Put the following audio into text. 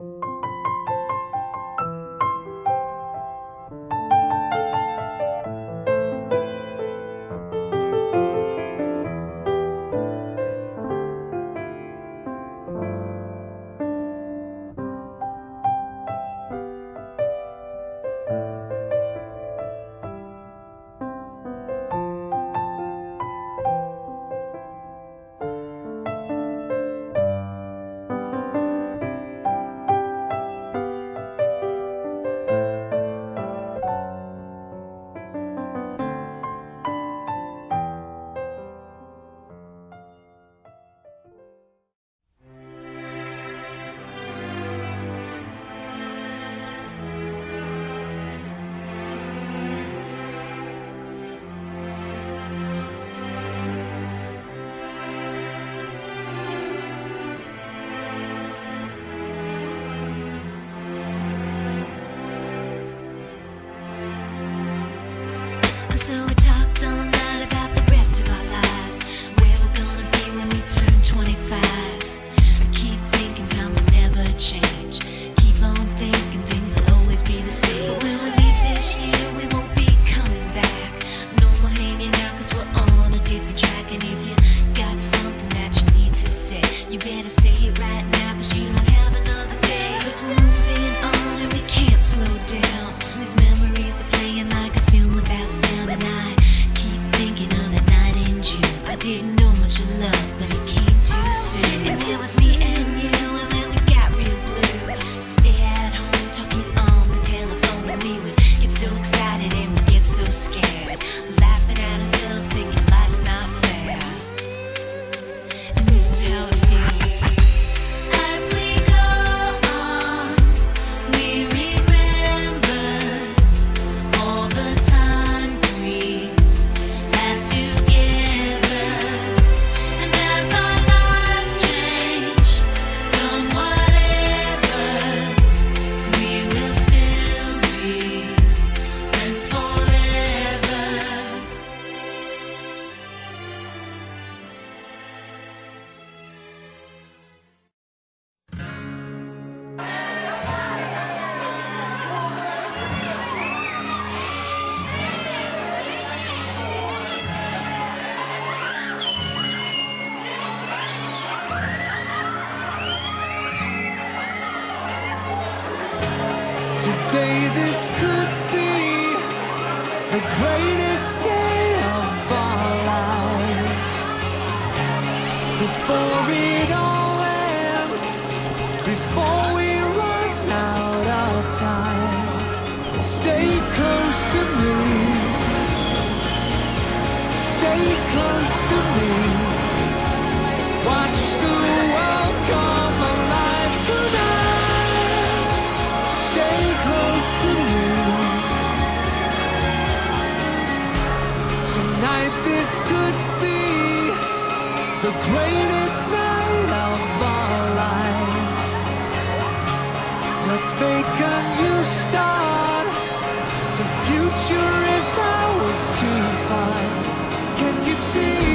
So we talked all night about the rest of our lives, where we're gonna be when we turn 25. I keep thinking times will never change. Keep on thinking things will always be the same. But when we leave this year, we won't be coming back. No more hanging out, cause we're on a different track. And if you got something that you need to say, you better say it right now, cause you don't have another day. Cause we're moving on and we can't slow down. These memories are playing like a film without sound. And I keep thinking of that night in June. I didn't know much of love, but it came too soon. And it was me and you, and when we got real blue, stay at home talking on the telephone. And we would get so excited and we'd get so scared, laughing at ourselves, thinking life's not fair. And this is how it feels. As we go on, we remember all the times we had together. And as our lives change, come whatever, we will still be friends forever. Today this could be the greatest day of our lives. Before it all ends, before we run out of time, stay close to me. Stay close to me. Watch the world come alive tonight. Stay close to me. Tonight this could be the greatest night of our lives. Let's make a new start. The future is ours to find. Can you see?